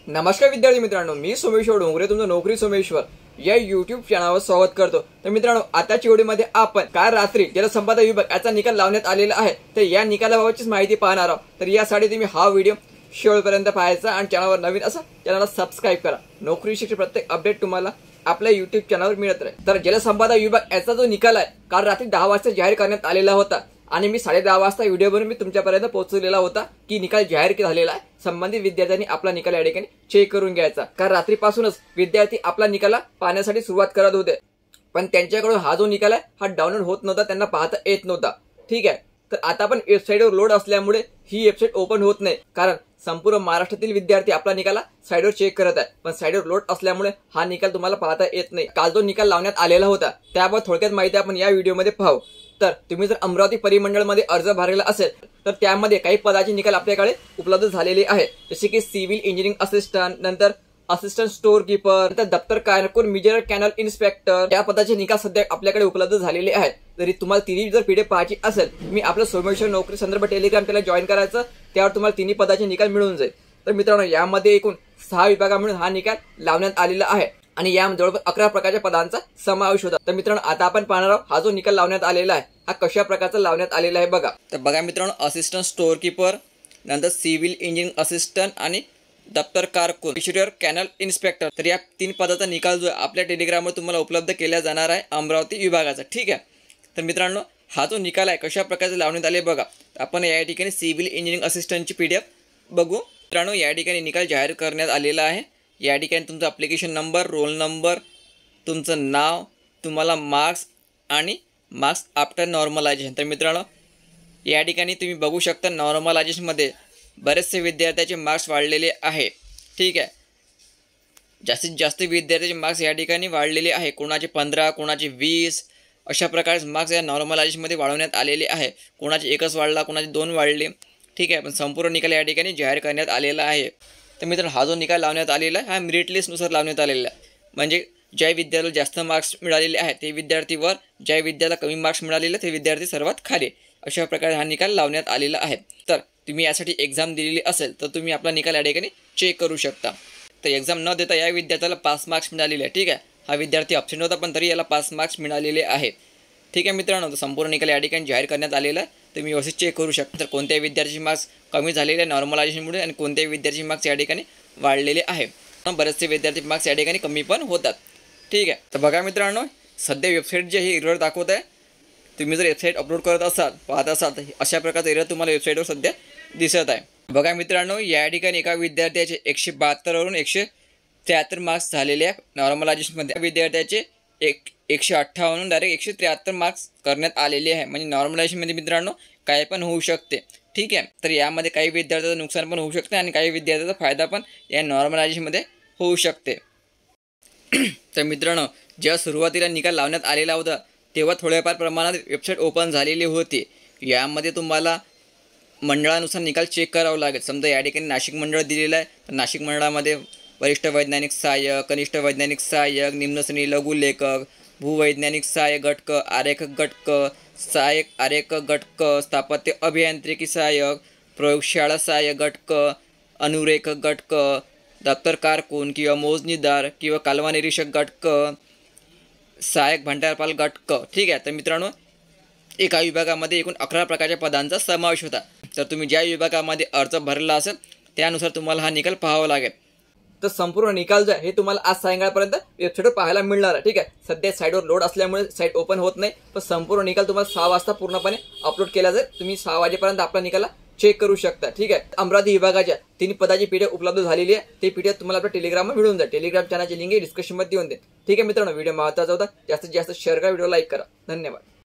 नमस्कार विद्यार्थी मित्रांनो, मी सोमेश्वर डोंगरे तुमचं नोकरी सोमेश्वर या युट्यूब चॅनलवर स्वागत करतो। तर मित्रांनो, आताच्या व्हिडिओमध्ये आपण काल रात्री जलसंपदा विभाग याचा निकाल लावण्यात आलेला आहे, तर या निकालाबाबतची माहिती पाहणार आहोत। तर यासाठी तुम्ही हा व्हिडिओ शेवटपर्यंत पाहायचा आणि चॅनलवर नवीन असा चॅनलला सबस्क्राइब करा। नोकरी शिक्षण प्रत्येक अपडेट तुम्हाला आपल्या युट्यूब चॅनलवर मिळत राहील। तर जलसंपदा विभाग याचा जो निकाल आहे काल रात्री 10 वाजता जाहीर करण्यात आलेला होता आणि मी 10:30 वाजता व्हिडिओ बनवून मी तुमच्यापर्यंत पोहोचवलेला होता की निकाल जाहीर झालेला आहे। संबंधित विद्यार्थ्यांनी आपला निकाल या ठिकाणी चेक करून घ्यायचा, कारण रात्रीपासूनच विद्यार्थी आपला निकाल पाहण्यासाठी सुरुवात करत होते, पण त्यांच्याकडून हा जो निकाल आहे हा डाउनलोड होत नव्हता, त्यांना पाहता येत नव्हता। ठीक आहे, तर आता पण वेबसाईटवर लोड असल्यामुळे ही वेबसाईट ओपन होत नाही, कारण संपूर्ण महाराष्ट्रातील विद्यार्थी आपला निकाल साइटवर चेक करत आहे, पण साइटवर लोड असल्यामुळे हा निकाल तुम्हाला पाहता येत नाही। काल जो निकाल लावण्यात आलेला होता त्याबाबत थोडक्यात माहिती आपण या व्हिडिओमध्ये पाहू। तर तुम्ही जर अमरावती परिमंडळ मध्ये अर्ज भरलेला असेल तर त्यामध्ये काही पदाचे निकाल आपल्याकडे उपलब्ध झालेले आहे, जसे की सिव्हिल इंजिनिअरिंग असिस्टंट, नंतर असिस्टंट स्टोअर कीपर, नंतर दप्तर कारकून, मेजर कॅनल इन्स्पेक्टर या पदाचे निकाल सध्या आपल्याकडे उपलब्ध झालेले आहेत। जरी तुम्हाला तिन्ही जर पीडीएफ पाहायची असेल, मी आपलं सोमेश्वर नोकरी संदर्भ टेलिग्राम चॅनल जॉईन करायचं, त्यावर तुम्हाला तिन्ही पदाचे निकाल मिळून जाईल। तर मित्रांनो, यामध्ये एकूण 6 विभागांमधून हा निकाल लावण्यात आलेला आहे आणि यामध्ये जवळपास 11 प्रकारच्या पदांचा समावेश होता। तर मित्रांनो, आता आपण पाहणार आहोत हा जो निकाल लावण्यात आलेला आहे हा कशा प्रकारचा लावण्यात आलेला आहे बघा। तर बघा मित्रांनो, असिस्टंट स्टोअर कीपर, नंतर सिव्हिल इंजिनिअरिंग असिस्टंट आणि दप्तर कारकून, मेजर कॅनल इन्स्पेक्टर, तर या 3 पदाचा निकाल जो आपल्या टेलिग्रामवर तुम्हाला उपलब्ध केला जाणार आहे अमरावती विभागाचा। ठीक आहे, तर मित्रांनो, हा जो निकाल आहे कशा प्रकारचे लावण्यात आले बघा। आपण या ठिकाणी सिव्हिल इंजिनिअरिंग असिस्टंटची पीडीएफ बघू। मित्रांनो, या ठिकाणी निकाल जाहीर करण्यात आलेला आहे। या ठिकाणी तुमचा ॲप्लिकेशन नंबर, रोल नंबर, तुमचं नाव, तुम्हाला मार्क्स आणि मार्क्स आफ्टर नॉर्मलायझेशन। तर मित्रांनो, या ठिकाणी तुम्ही बघू शकता नॉर्मलायझेशनमध्ये बरेचसे विद्यार्थ्याचे मार्क्स वाढलेले आहे। ठीक आहे, जास्तीत जास्त विद्यार्थ्याचे मार्क्स या ठिकाणी वाढलेले आहे, कोणाचे 15, कोणाचे 20 अशा प्रकारे मार्क्स या नॉर्मलायझेशनमध्ये वाढवण्यात आलेले आहे। कोणाचे 1च वाढला, कोणाचे 2 वाढले। ठीक आहे, पण संपूर्ण निकाल या ठिकाणी जाहीर करण्यात आलेला आहे। तर मित्रांनो, हा जो निकाल लावण्यात आलेला आहे हा मेरिट लिस्टनुसार लावण्यात आलेला आहे, म्हणजे ज्या विद्यार्थ्याला जास्त मार्क्स मिळालेले आहेत ते विद्यार्थीवर, ज्या विद्यार्थ्याला कमी मार्क्स मिळालेले ते विद्यार्थी सर्वात खाली, अशा प्रकारे हा निकाल लावण्यात आलेला आहे। तर तुम्ही यासाठी एक्झाम दिलेली असेल तर तुम्ही आपला निकाल या ठिकाणी चेक करू शकता। तर एक्झाम न देता या विद्यार्थ्याला 5 मार्क्स मिळालेले आहे। ठीक आहे, हा विद्यार्थी अब्सेंट होता पण तरी याला 5 मार्क्स मिळालेले आहे। ठीक आहे मित्रांनो, तर संपूर्ण निकाल या ठिकाणी जाहीर करण्यात आलेला आहे, तुम्ही व्यवस्थित चेक करू शकता। तर कोणत्याही विद्यार्थ्याचे मार्क्स कमी झालेले आहे नॉर्मलायझेशनमुळे आणि कोणत्याही विद्यार्थ्याचे मार्क्स या ठिकाणी वाढलेले आहे। बरेचसे विद्यार्थी मार्क्स या ठिकाणी कमी पण होतात। ठीक आहे, तर बघा मित्रांनो, सध्या वेबसाईट जे हे एरर दाखवत आहे, तुम्ही जर वेबसाईट अपलोड करत असाल, पाहत असाल, तर अशा प्रकारचा एरर तुम्हाला वेबसाईटवर सध्या दिसत आहे। बघा मित्रांनो, या ठिकाणी एका विद्यार्थ्याचे 172 वरून 173 मार्क्स झालेले आहे नॉर्मलायझेशनमध्ये। विद्यार्थ्याचे 158 वरून डायरेक्ट 173 मार्क्स करण्यात आलेले आहे, म्हणजे नॉर्मलायझेशनमध्ये मित्रांनो काय पण होऊ शकते। ठीक आहे, तर यामध्ये काही विद्यार्थ्याचं नुकसान पण होऊ शकते आणि काही विद्यार्थ्याचा फायदा पण या नॉर्मलायझेशनमध्ये होऊ शकते। तर मित्रांनो, जेव्हा सुरुवातीला निकाल लावण्यात आलेला होता तेव्हा थोड्याफार प्रमाणात वेबसाईट ओपन झालेली होती। यामध्ये तुम्हाला मंडळानुसार निकाल चेक करावा लागेल। समजा या ठिकाणी नाशिक मंडळ दिलेलं आहे, तर नाशिक मंडळामध्ये वरिष्ठ वैज्ञानिक सहाय्यक, कनिष्ठ वैज्ञानिक सहाय्यक, निम्नश्रेणी लघु लेखक, भूवैज्ञानिक सहाय्यक गट क, आरेखक गट क, सहाय्यक आरेखक गट क, स्थापत्य अभियांत्रिकी सहाय्यक, प्रयोगशाळा सहाय्यक गट क, अनुरेखक गट क, दप्तर कारकून किंवा मोजणीदार किंवा कालवा निरीक्षक गट क, सहाय्यक भंडारपाल गट क। ठीक आहे, तर मित्रांनो, एका विभागामध्ये एकूण 11 प्रकारच्या पदांचा समावेश होता। तर तुम्ही ज्या विभागामध्ये अर्ज भरला असेल त्यानुसार तुम्हाला हा निकाल पाहावा लागेल। तर संपूर्ण निकाल जो आहे हे तुम्हाला आज सायंकाळपर्यंत वेबसाईटवर पाहायला मिळणार आहे। ठीक आहे, सध्या साईटवर लोड असल्यामुळे साईट ओपन होत नाही, पण संपूर्ण निकाल तुम्हाला 6 वाजता पूर्णपणे अपलोड केला जाईल। तुम्ही 6 वाजेपर्यंत आपला निकाल चेक करू शकता। ठीक आहे, अमरावती विभागाच्या 3 पदाची पीडीएफ उपलब्ध झालेली आहे, ती पीडीएफ तुम्हाला आपल्या टेलिग्रामवर मिळून जाईल। टेलिग्राम चॅनलची लिंक डिस्क्रिप्शनमध्ये देऊन दे। ठीक आहे मित्रांनो, व्हिडिओ महत्त्वाचा होता, जास्तीत जास्त शेअर करा, व्हिडिओ लाईक करा। धन्यवाद।